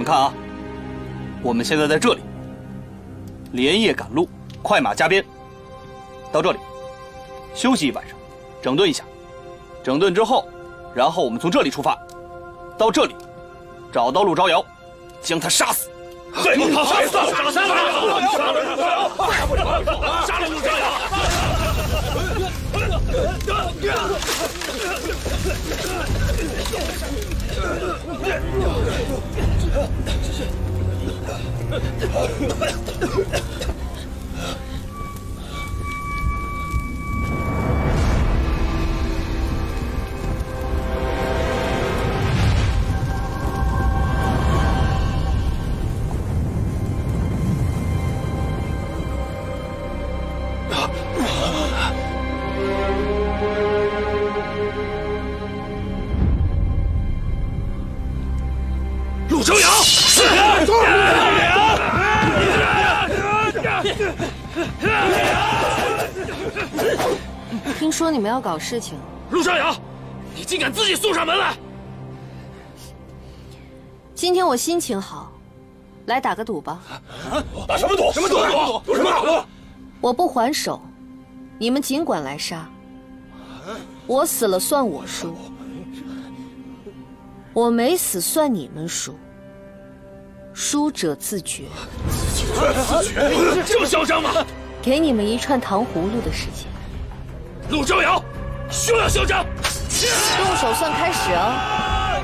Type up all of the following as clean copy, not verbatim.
看啊，我们现在在这里，连夜赶路，快马加鞭，到这里休息一晚上，整顿一下。整顿之后，然后我们从这里出发，到这里找到陆招摇，将他杀死。 对，好，杀了陆招摇！陆招摇， 听说你们要搞事情， 陆招摇，你竟敢自己送上门来！ 今天我心情好，来打个赌吧。 打什么赌？什么赌？赌什么赌？ 我不还手，你们尽管来杀。我死了算我输，我没死算你们输。输者自决。 自决？这么嚣张吗？ 给你们一串糖葫芦的时间。 陆招摇，休要嚣张！ 动手算开始啊！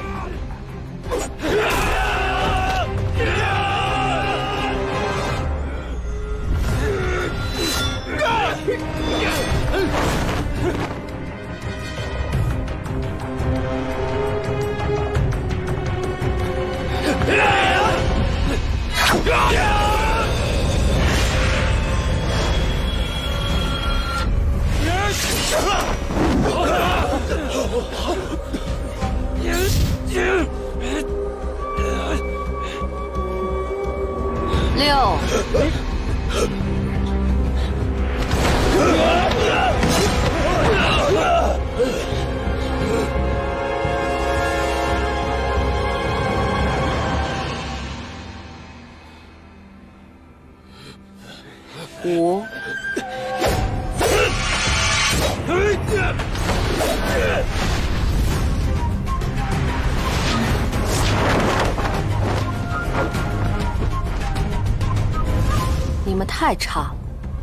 六。五。你们太差了。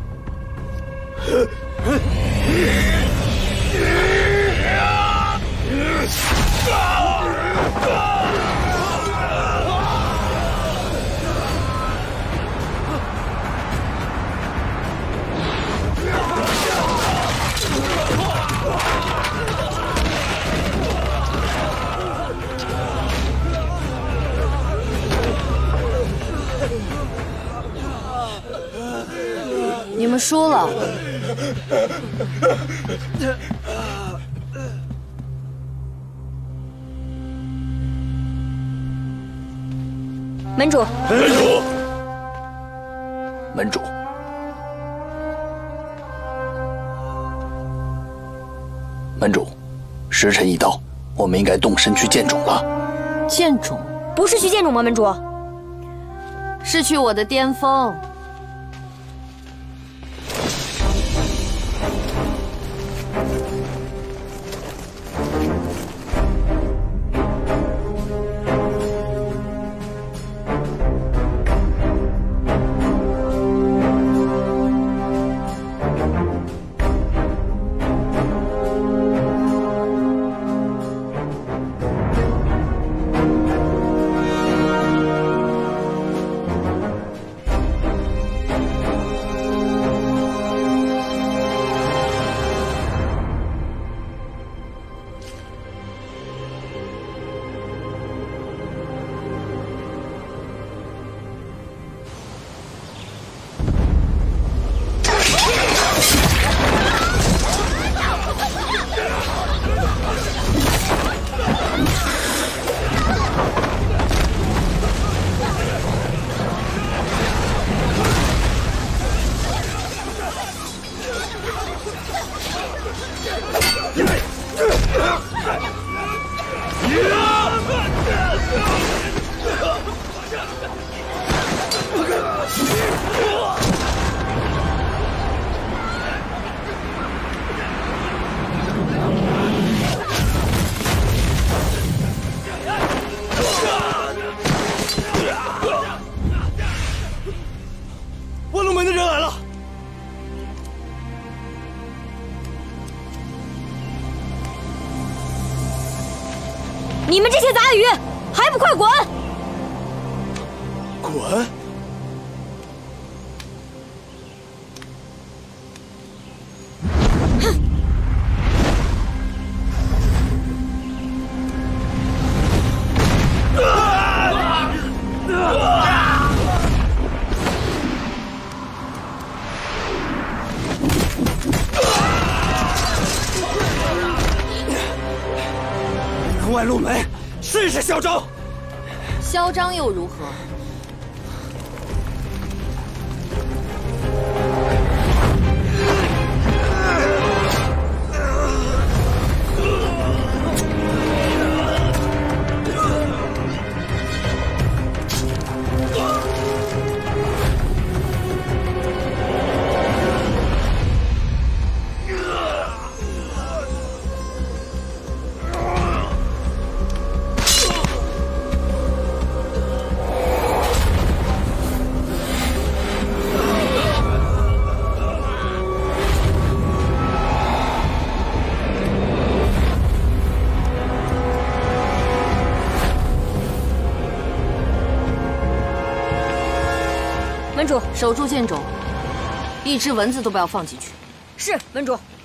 你们输了。门主， 门主，门主，时辰已到，我们应该动身去见种了。 见种？ 不是去见种吗，门主？ 是去我的巅峰。 万龙门的人来了！ 你们这些杂鱼，还不快滚！ 滚！万路门甚是嚣张， 嚣张又如何？门主，守住剑冢，一只蚊子都不要放进去。 是，门主。